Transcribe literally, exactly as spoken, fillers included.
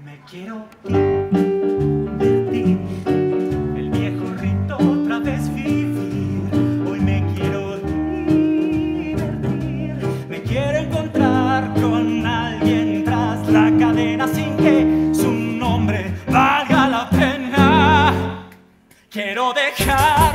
Me quiero divertir, el viejo rito otra vez vivir. Hoy me quiero divertir, me quiero encontrar con alguien tras la cadena sin que su nombre valga la pena. Quiero dejar